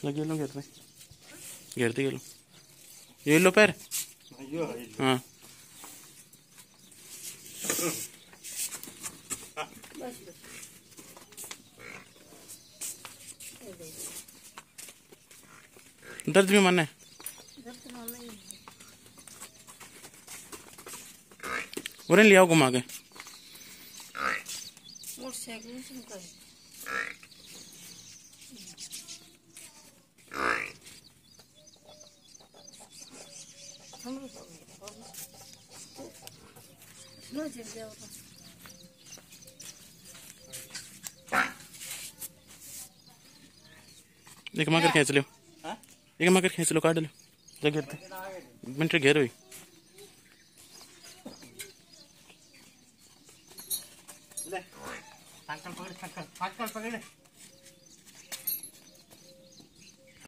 लगे लो घेरते घेरते गेलो ये लो पैर हाँ दर्द भी मन है उन्हें ले आओ घुमा के एक मगर खींच लो एक मगर खींच लो काट लो जब घेरते मिनट घेर हुई ले, पकड़